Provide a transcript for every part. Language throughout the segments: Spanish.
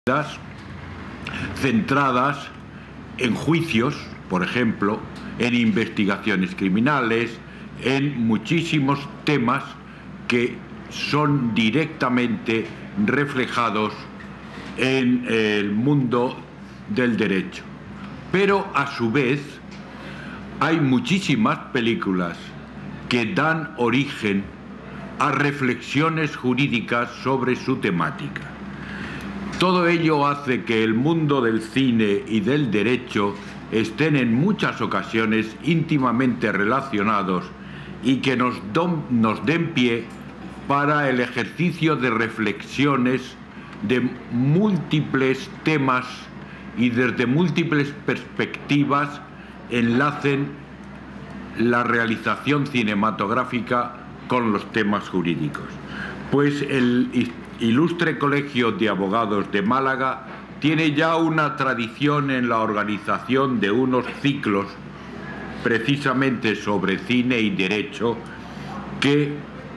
centradas en juicios, por ejemplo, en investigaciones criminales, en muchísimos temas que son directamente reflejados en el mundo del derecho. Pero a su vez hay muchísimas películas que dan origen a reflexiones jurídicas sobre su temática. Todo ello hace que el mundo del cine y del derecho estén en muchas ocasiones íntimamente relacionados y que nos den pie para el ejercicio de reflexiones de múltiples temas y desde múltiples perspectivas enlacen la realización cinematográfica con los temas jurídicos. Pues el Ilustre Colegio de Abogados de Málaga tiene ya una tradición en la organización de unos ciclos precisamente sobre cine y derecho que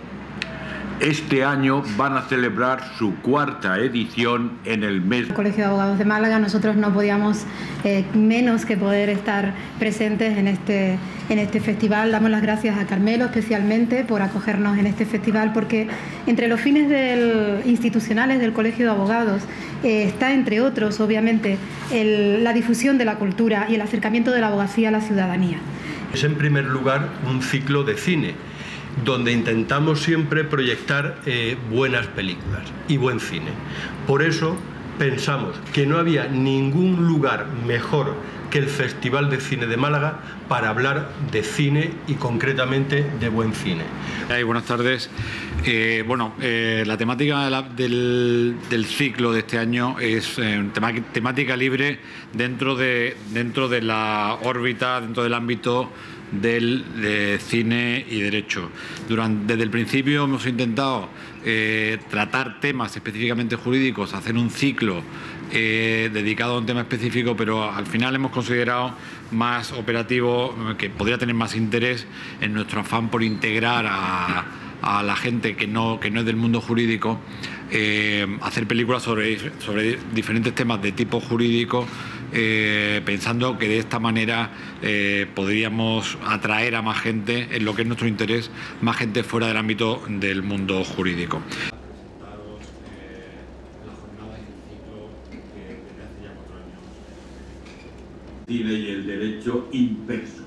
este año van a celebrar su cuarta edición en el mes. El Colegio de Abogados de Málaga, nosotros no podíamos menos que poder estar presentes en este festival. Damos las gracias a Carmelo especialmente por acogernos en este festival, porque entre los fines institucionales del Colegio de Abogados está, entre otros, obviamente, la difusión de la cultura y el acercamiento de la abogacía a la ciudadanía. Es en primer lugar un ciclo de cine, donde intentamos siempre proyectar buenas películas y buen cine. Por eso pensamos que no había ningún lugar mejor que el Festival de Cine de Málaga para hablar de cine y concretamente de buen cine. Buenas tardes. La temática del ciclo de este año es temática libre dentro de la órbita, dentro del ámbito de cine y derecho. Desde el principio hemos intentado tratar temas específicamente jurídicos, hacer un ciclo dedicado a un tema específico, pero al final hemos considerado más operativo, que podría tener más interés en nuestro afán por integrar a la gente que no es del mundo jurídico, hacer películas sobre diferentes temas de tipo jurídico, pensando que de esta manera podríamos atraer a más gente, en lo que es nuestro interés, más gente fuera del ámbito del mundo jurídico. Cine y el derecho impersonal.